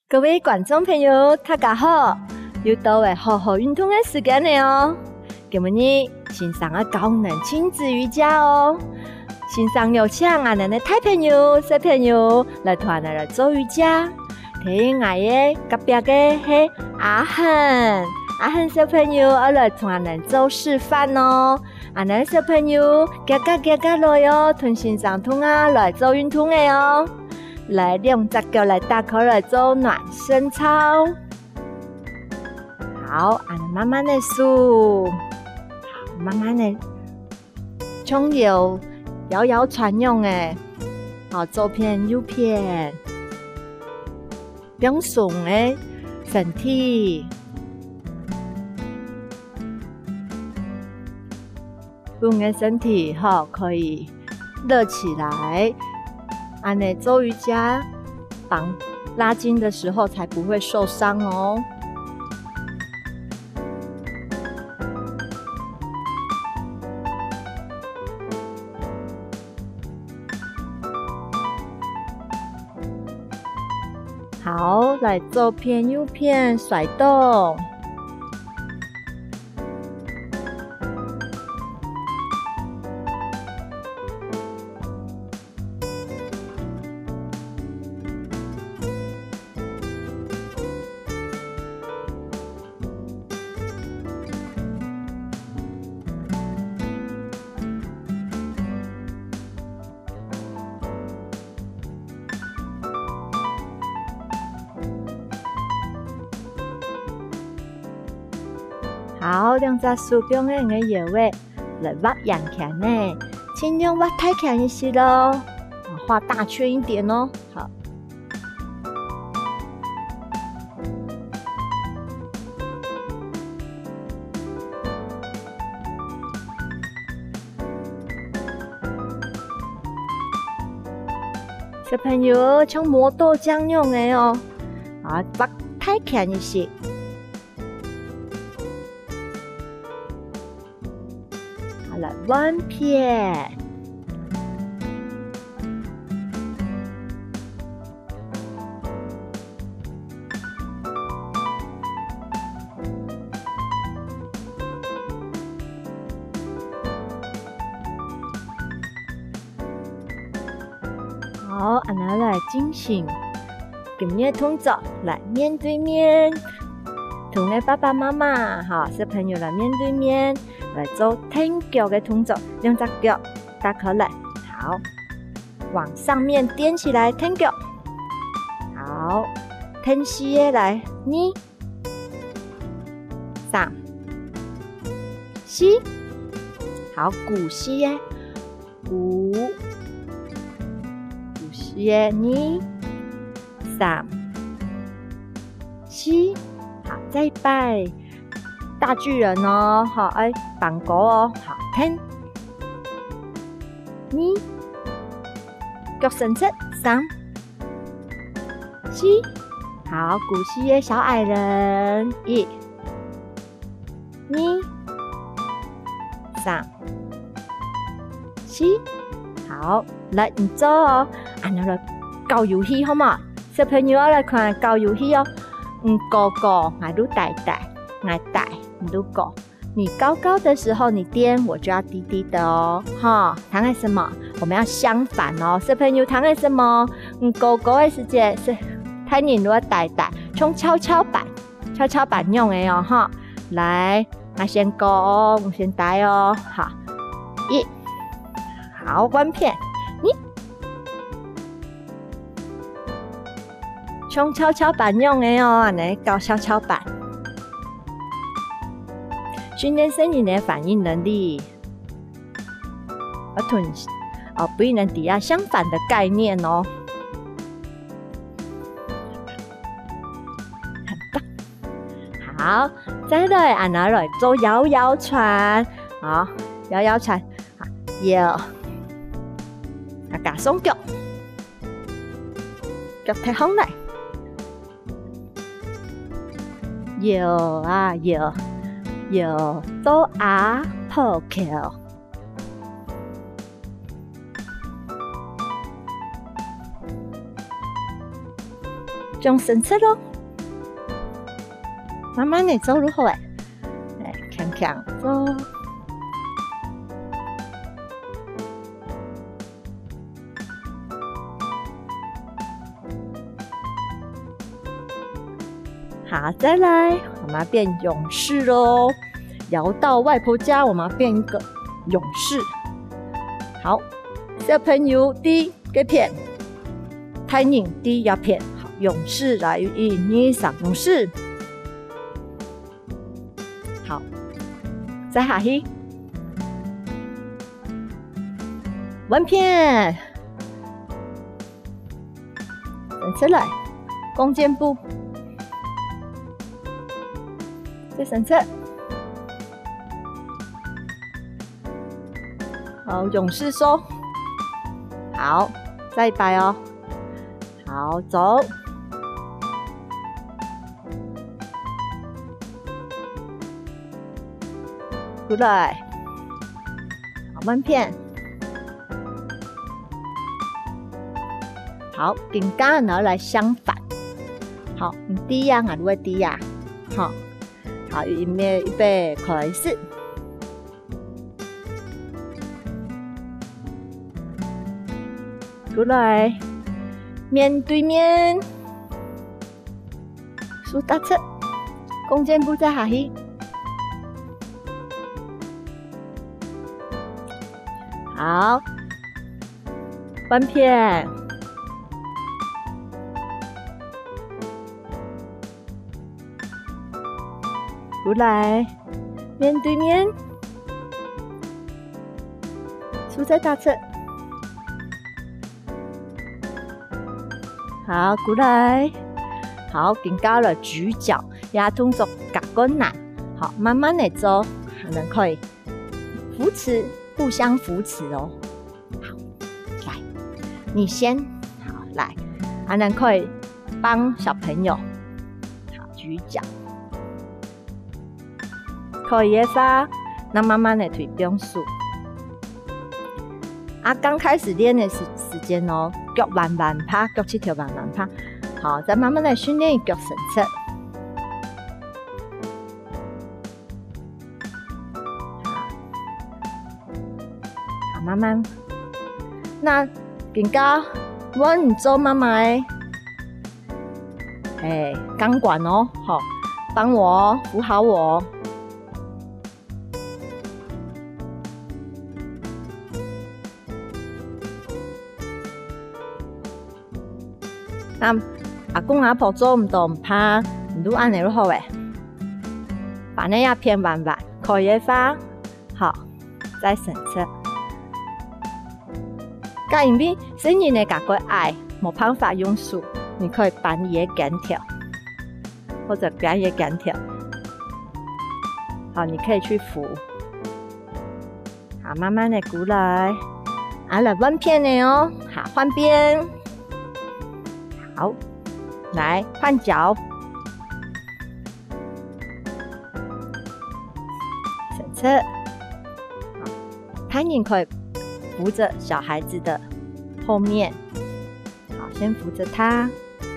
各位观众朋友，大家好！又到了好好运动的时间了哦。今日欣赏个高能亲子瑜伽哦。欣赏有请我们的大朋友、小朋友来团来做瑜伽。睇我嘅隔壁嘅係阿恒，阿恒小朋友我來團嚟做示範哦。阿恒小朋友夾來哦，同欣賞同啊來做運動嘅哦。来兩隻腳來打開來做暖身操。好，我們慢慢的數，好，慢慢的從搖搖船用誒，好，左邊右邊，放鬆誒身體，用嘅身體好可以熱起來。按呢做瑜伽，绑拉筋的时候才不会受伤哦。好，来左偏右偏甩动。好，两只手中的那个腰位来挖仰看呢，尽量挖太看一些咯，画大圈一点哦。好，小朋友像磨豆浆用的哦，啊，挖太看一些。来弯片，好，我们来进行今日动作，来面对面，同你爸爸妈妈，哈，小朋友来面对面。来做挺脚的动作，两只脚打开来，好，往上面踮起来，挺脚，好，挺膝的来，二、三、四，好，鼓膝的五、鼓膝的二、三、四，好，再摆。大巨人哦，好，哎，绑狗哦，好，听，二，腳伸直，三、四，好，鼓膝的小矮人，一、二、三、四，好，來唔做哦，我哋來搞遊戲好嘛？小朋友來看搞遊戲哦，高高，我都大大，我大。如果你高高的时候，你踮，我就要低低的哦，哈，躺在什么？我们要相反哦，小朋友躺在什么？高高的时间是太黏了，呆呆，从跷跷板用的哦，哈，来，我先高哦，我先呆哦，好，一，好，弯片，你，从跷跷板用的哦，来搞跷跷板。訓練身體的反應能力，不能抵押相反的概念哦。很棒，好，再來我們來做搖搖船，好，搖搖船，好，搖，加鬆腳，腳踢空來，搖啊搖。有做阿破橋， 将神策咯，慢慢的走入后来强强走。好，再来，我们要变勇士咯。摇到外婆家，我们要变一个勇士。好，小朋友D给骗，太宁 D 要骗。好，勇士来1、2、3，勇士。好，再下去，文片，等出来，弓箭步。再神策，好，勇士收，好，再一摆哦，好，走，出来，好，慢片，好，顶杆然后来相反，好，你低呀，俺会低呀，好。好，预备，开始。出来，面对面，竖大侧，弓箭步再下去。好，翻片。出来，面对面，竖在大侧。好，过来，好，更高了，举脚，也动作较困难。好，慢慢的走，还能可以扶持，互相扶持哦。好，来，你先，好，来，还能可以帮小朋友，好，举脚。可以的话，那慢慢的腿不用数。刚开始练的时间哦，脚慢慢拍，脚趾头慢慢拍。好，再慢慢的训练脚神策。好，慢慢。那更加，我唔做妈妈的，钢管哦，好，帮我扶好我。那阿公阿婆做唔到唔怕，唔都按你都好诶。反正要偏弯弯，可以发好，再神策。假如你新人的感觉矮，冇办法用手，你可以半夜干跳，或者半夜干跳。好，你可以去扶。好，慢慢的过来。来弯片的哦，好，换边。好，来换脚，神策。好，攀岩可以扶着小孩子的后面，好，先扶着他。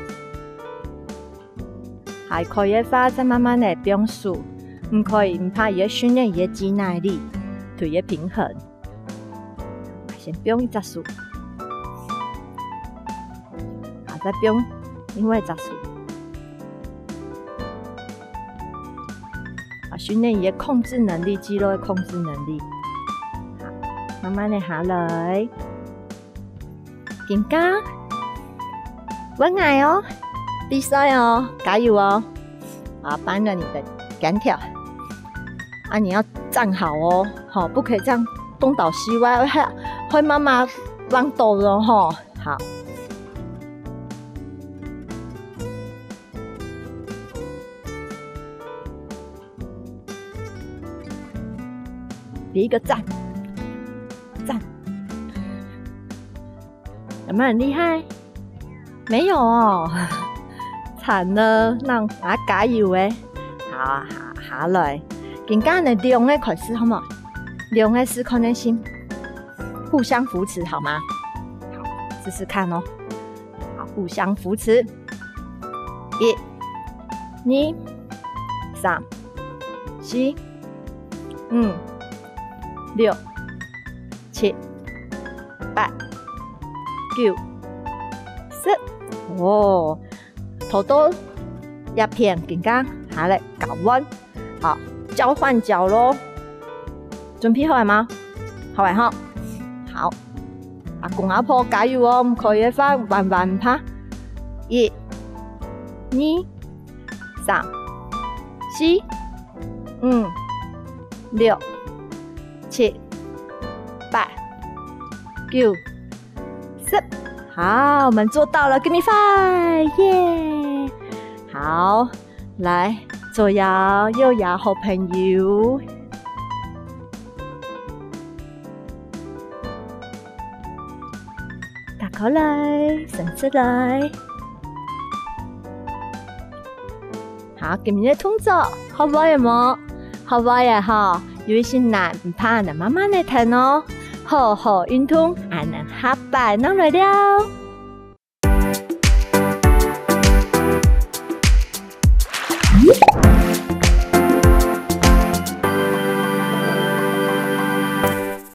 还可以发，再慢慢的不用数，唔可以，唔怕也训练也肌耐力，腿也平衡。先不用一直数。再不用，因为杂数，训练也控制能力，肌肉的控制能力。好，慢慢的下来，更加稳爱哦，比赛哦，加油哦！帮着你的杆跳，你要站好哦，好，不可以这样东倒西歪，会妈妈乱抖了哈。好。比一个赞，赞，有没有很厉害？没有哦，惨了，让加油诶！好，下来，更加的两个开始好吗？两个是可能性，互相扶持好吗？好，试试看哦。好，互相扶持， 1、2、3、4、5、6、7、8、9、10。哦，头都一片更加下来搞弯。好，交换脚咯。准备好了吗？好了哈。好，阿公阿婆加油哦！唔可以翻慢慢拍。1、2、3、4、5、6、7、8、9、10。好，我们做到了 ，Give me 5， 耶！好，来左摇右摇，好朋友。打口來，伸出來。好，今日嘅動作好唔好呀？冇，好唔好呀？哈，有一些難唔怕，能慢慢嚟睇哦。好好運動，還能下擺能來了。